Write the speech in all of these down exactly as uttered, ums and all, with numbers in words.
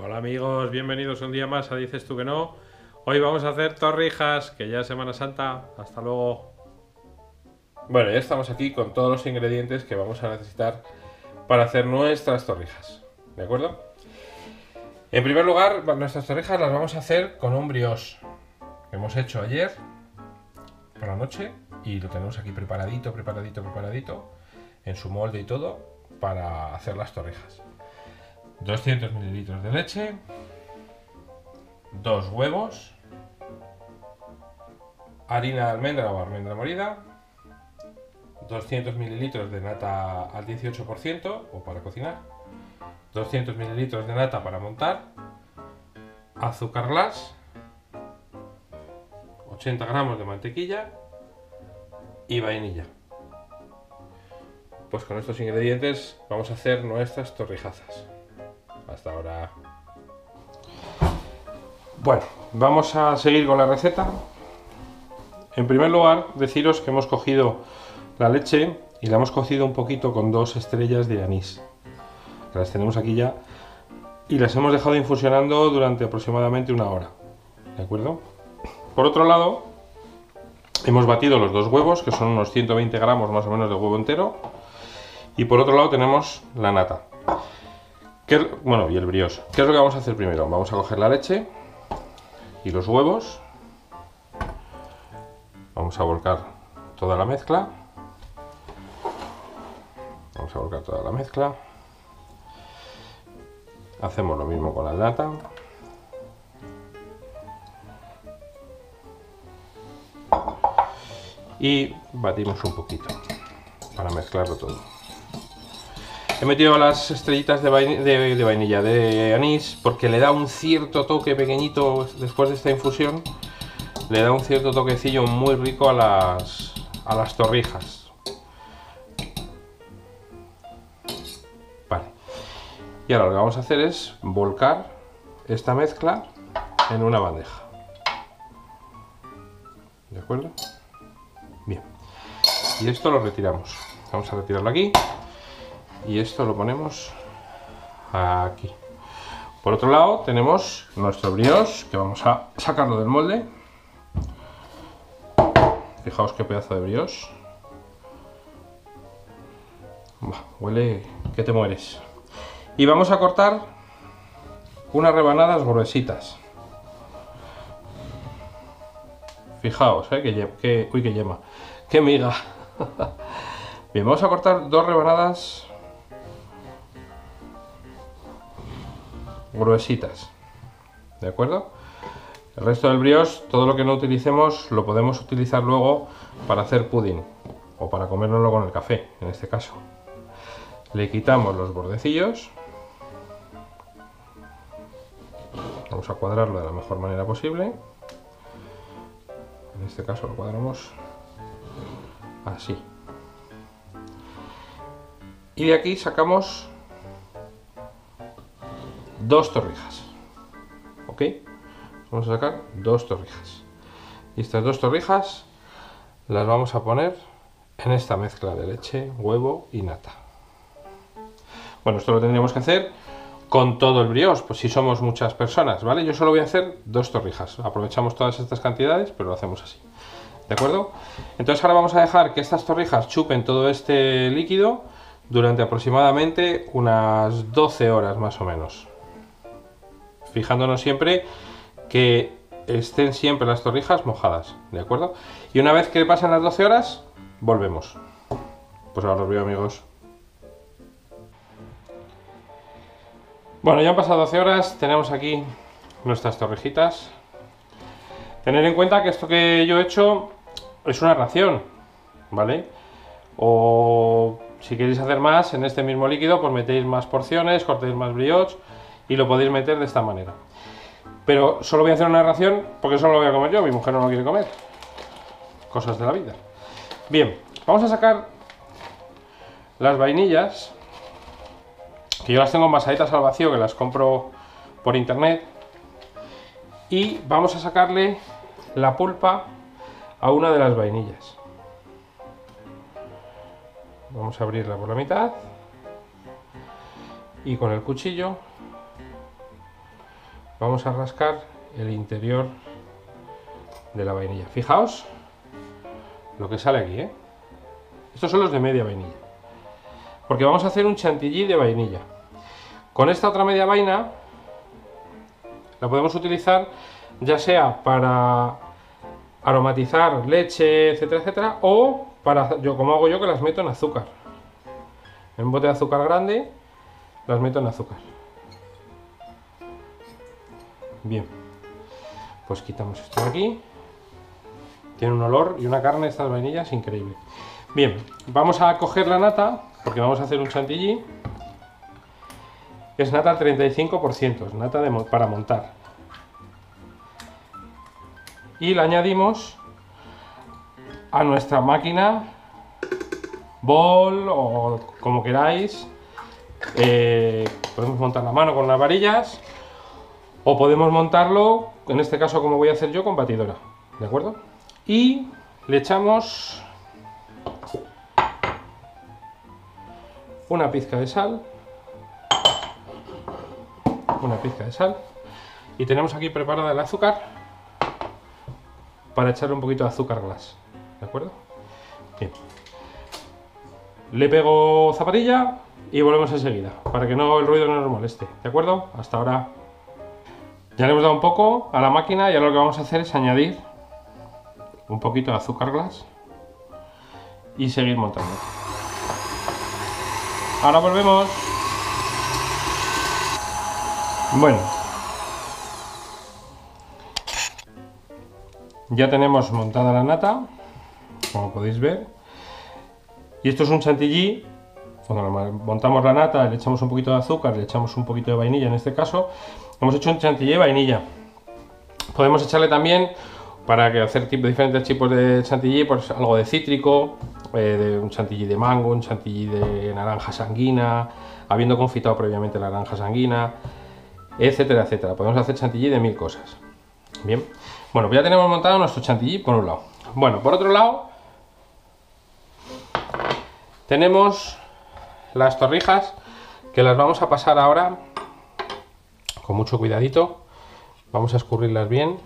Hola amigos, bienvenidos un día más a Dices tú que no. Hoy vamos a hacer torrijas, que ya es Semana Santa. Hasta luego. Bueno, ya estamos aquí con todos los ingredientes que vamos a necesitar para hacer nuestras torrijas. ¿De acuerdo? En primer lugar, nuestras torrijas las vamos a hacer con un brioche que hemos hecho ayer por la noche y lo tenemos aquí preparadito, preparadito, preparadito en su molde y todo para hacer las torrijas. doscientos mililitros de leche, dos huevos, harina de almendra o almendra molida, doscientos mililitros de nata al dieciocho por ciento o para cocinar, doscientos mililitros de nata para montar, azúcar glass, ochenta gramos de mantequilla y vainilla. Pues con estos ingredientes vamos a hacer nuestras torrijazas. Hasta ahora. Bueno, vamos a seguir con la receta. En primer lugar, deciros que hemos cogido la leche y la hemos cocido un poquito con dos estrellas de anís. Las tenemos aquí ya y las hemos dejado infusionando durante aproximadamente una hora. ¿De acuerdo? Por otro lado, hemos batido los dos huevos, que son unos ciento veinte gramos más o menos de huevo entero. Y por otro lado tenemos la nata. ¿Qué, bueno, y el brioche. ¿Qué es lo que vamos a hacer primero? Vamos a coger la leche y los huevos. Vamos a volcar toda la mezcla. Vamos a volcar toda la mezcla. Hacemos lo mismo con la nata. Y batimos un poquito para mezclarlo todo. He metido las estrellitas de, vain de, de vainilla, de anís, porque le da un cierto toque pequeñito después de esta infusión. Le da un cierto toquecillo muy rico a las, a las torrijas. Vale. Y ahora lo que vamos a hacer es volcar esta mezcla en una bandeja. ¿De acuerdo? Bien. Y esto lo retiramos. Vamos a retirarlo aquí. Y esto lo ponemos aquí. Por otro lado tenemos nuestro brioche, que vamos a sacarlo del molde. Fijaos qué pedazo de brioche. Bah, huele que te mueres. Y vamos a cortar unas rebanadas gruesitas. Fijaos, eh, que, que, uy, que yema, que miga. Bien, vamos a cortar dos rebanadas gruesitas, ¿de acuerdo? El resto del brioche, todo lo que no utilicemos lo podemos utilizar luego para hacer pudín o para comérnoslo con el café, en este caso. Le quitamos los bordecillos. Vamos a cuadrarlo de la mejor manera posible. En este caso lo cuadramos así. Y de aquí sacamos dos torrijas. ¿Ok? Vamos a sacar dos torrijas. Y estas dos torrijas las vamos a poner en esta mezcla de leche, huevo y nata. Bueno, esto lo tendríamos que hacer con todo el brioche, pues si somos muchas personas, ¿vale? Yo solo voy a hacer dos torrijas. Aprovechamos todas estas cantidades, pero lo hacemos así. ¿De acuerdo? Entonces ahora vamos a dejar que estas torrijas chupen todo este líquido durante aproximadamente unas doce horas más o menos. Fijándonos siempre que estén siempre las torrijas mojadas, ¿de acuerdo? Y una vez que pasen las doce horas, volvemos. Pues ahora os veo, amigos. Bueno, ya han pasado doce horas, tenemos aquí nuestras torrijitas. Tener en cuenta que esto que yo he hecho es una ración, ¿vale? O si queréis hacer más en este mismo líquido, pues metéis más porciones, cortéis más brioche y lo podéis meter de esta manera. Pero solo voy a hacer una ración porque solo lo voy a comer yo, mi mujer no lo quiere comer. Cosas de la vida. Bien, vamos a sacar las vainillas, que yo las tengo envasaditas al vacío, que las compro por internet. Y vamos a sacarle la pulpa a una de las vainillas. Vamos a abrirla por la mitad y con el cuchillo vamos a rascar el interior de la vainilla. Fijaos lo que sale aquí, ¿eh? Estos son los de media vainilla, porque vamos a hacer un chantilly de vainilla. Con esta otra media vaina la podemos utilizar ya sea para aromatizar leche, etcétera, etcétera, o para, yo como hago yo, que las meto en azúcar. En un bote de azúcar grande las meto en azúcar. Bien, pues quitamos esto de aquí. Tiene un olor y una carne estas vainillas increíble. Bien, vamos a coger la nata, porque vamos a hacer un chantilly. Es nata al treinta y cinco por ciento, es nata de, para montar. Y la añadimos a nuestra máquina, bol o como queráis. Eh, podemos montar la mano con unas varillas o podemos montarlo, en este caso como voy a hacer yo, con batidora, ¿de acuerdo? Y le echamos una pizca de sal, una pizca de sal, y tenemos aquí preparada el azúcar para echarle un poquito de azúcar glass, ¿de acuerdo? Bien. Le pego zapatilla y volvemos enseguida, para que no el ruido no nos moleste, ¿de acuerdo? Hasta ahora. Ya le hemos dado un poco a la máquina y ahora lo que vamos a hacer es añadir un poquito de azúcar glass y seguir montando. Ahora volvemos. Bueno, ya tenemos montada la nata, como podéis ver, y esto es un chantilly. Cuando montamos la nata, le echamos un poquito de azúcar, le echamos un poquito de vainilla, en este caso hemos hecho un chantilly de vainilla. Podemos echarle también, para que hacer tipo, diferentes tipos de chantilly, pues algo de cítrico, eh, de un chantilly de mango, un chantilly de naranja sanguina, habiendo confitado previamente la naranja sanguina, etcétera, etcétera. Podemos hacer chantilly de mil cosas. Bien, bueno, pues ya tenemos montado nuestro chantilly por un lado. Bueno, por otro lado tenemos las torrijas, que las vamos a pasar ahora con mucho cuidadito. Vamos a escurrirlas bien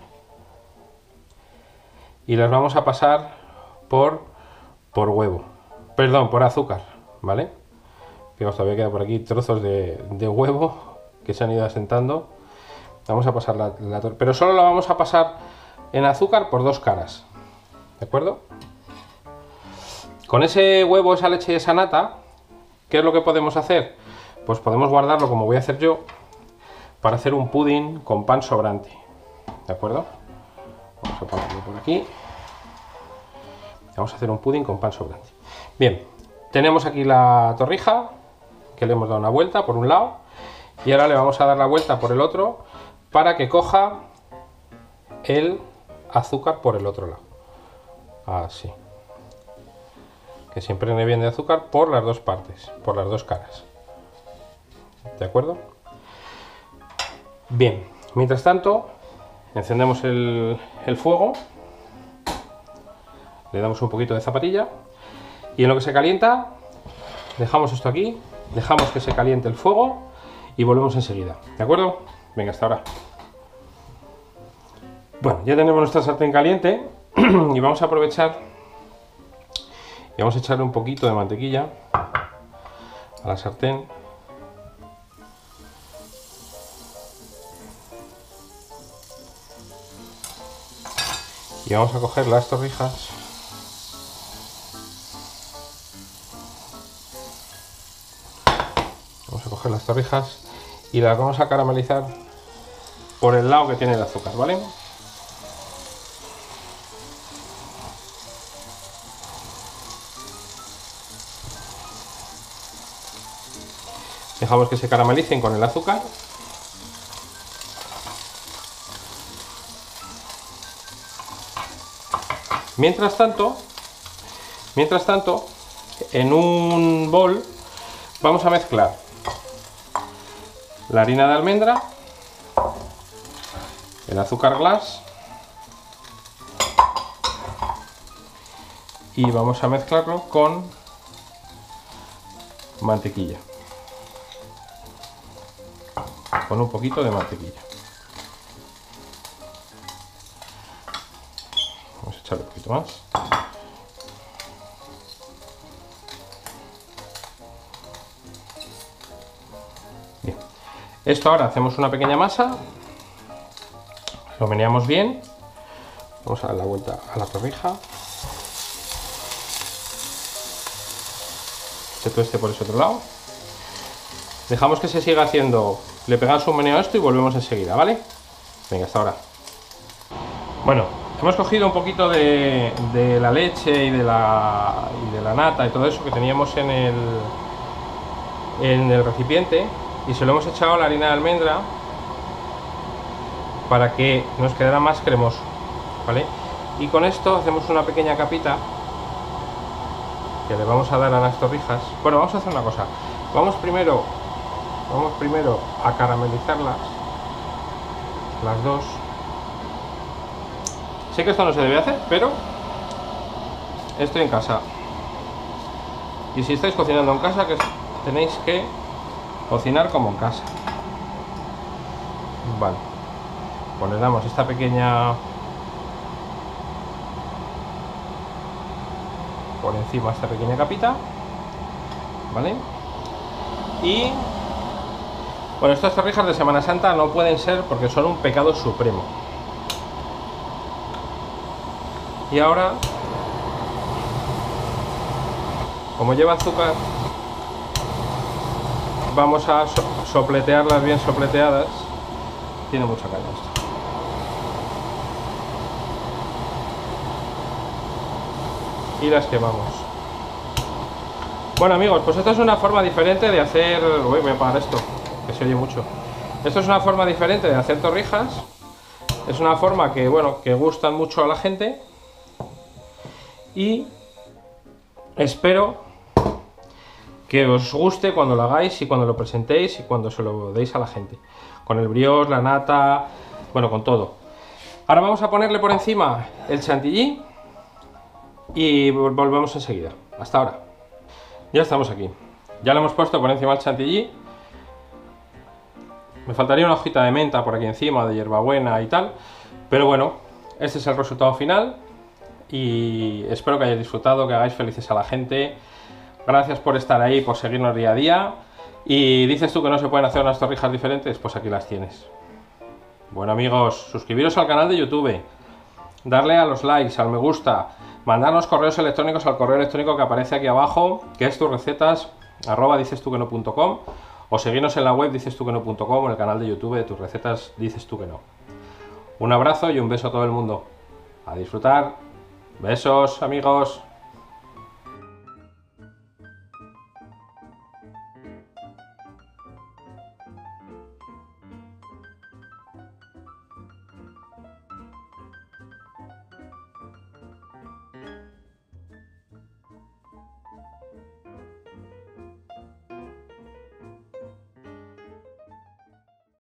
y las vamos a pasar por por huevo, perdón, por azúcar, ¿vale? Fijaos, todavía queda por aquí trozos de, de huevo que se han ido asentando. Vamos a pasar la, la torre, pero solo la vamos a pasar en azúcar por dos caras, ¿de acuerdo? Con ese huevo, esa leche y esa nata, ¿qué es lo que podemos hacer? Pues podemos guardarlo, como voy a hacer yo, para hacer un pudding con pan sobrante, ¿de acuerdo? Vamos a ponerlo por aquí. Vamos a hacer un pudding con pan sobrante. Bien, tenemos aquí la torrija, que le hemos dado una vuelta por un lado, y ahora le vamos a dar la vuelta por el otro, para que coja el azúcar por el otro lado. Así. Que se impregne bien de azúcar por las dos partes, por las dos caras. ¿De acuerdo? Bien, mientras tanto, encendemos el, el fuego, le damos un poquito de zapatilla y en lo que se calienta, dejamos esto aquí, dejamos que se caliente el fuego y volvemos enseguida. ¿De acuerdo? Venga, hasta ahora. Bueno, ya tenemos nuestra sartén caliente y vamos a aprovechar y vamos a echarle un poquito de mantequilla a la sartén. Y vamos a coger las torrijas vamos a coger las torrijas y las vamos a caramelizar por el lado que tiene el azúcar, ¿vale? Dejamos que se caramelicen con el azúcar. Mientras tanto, mientras tanto, en un bol vamos a mezclar la harina de almendra, el azúcar glass y vamos a mezclarlo con mantequilla, con un poquito de mantequilla. poquito más. Bien. Esto ahora hacemos una pequeña masa, lo meneamos bien, vamos a dar la vuelta a la torrija, que todo esté por ese otro lado, dejamos que se siga haciendo, le pegamos un meneo a esto y volvemos enseguida, ¿vale? Venga, hasta ahora. Bueno, hemos cogido un poquito de, de la leche y de la, y de la nata y todo eso que teníamos en el, en el recipiente y se lo hemos echado a la harina de almendra para que nos quedara más cremoso, ¿vale? Y con esto hacemos una pequeña capita que le vamos a dar a las torrijas. Bueno, vamos a hacer una cosa, vamos primero vamos primero a caramelizarlas las dos. Sé que esto no se debe hacer, pero estoy en casa y si estáis cocinando en casa, que tenéis que cocinar como en casa. Vale, pues le damos esta pequeña por encima, esta pequeña capita, ¿vale? Y bueno, estas torrijas de Semana Santa no pueden ser porque son un pecado supremo. Y ahora, como lleva azúcar, vamos a so sopletearlas bien sopleteadas. Tiene mucha caña esto. Y las quemamos. Bueno amigos, pues esta es una forma diferente de hacer... Uy, voy a apagar esto, que se oye mucho. Esto es una forma diferente de hacer torrijas. Es una forma que, bueno, que gustan mucho a la gente. Y espero que os guste cuando lo hagáis y cuando lo presentéis y cuando se lo deis a la gente. Con el brioche, la nata, bueno, con todo. Ahora vamos a ponerle por encima el chantilly y volvemos enseguida. Hasta ahora. Ya estamos aquí. Ya le hemos puesto por encima el chantilly. Me faltaría una hojita de menta por aquí encima, de hierbabuena y tal. Pero bueno, este es el resultado final. Y espero que hayáis disfrutado, que hagáis felices a la gente. Gracias por estar ahí, por seguirnos día a día. Y dices tú que no se pueden hacer unas torrijas diferentes, pues aquí las tienes. Bueno amigos, suscribiros al canal de YouTube, darle a los likes, al me gusta, mandarnos correos electrónicos al correo electrónico que aparece aquí abajo, que es turrecetas arroba dices tú que no punto com, o seguirnos en la web dices tú que no punto com o en el canal de YouTube de Tus Recetas Dices Tú Que No. Un abrazo y un beso a todo el mundo. A disfrutar. Besos amigos.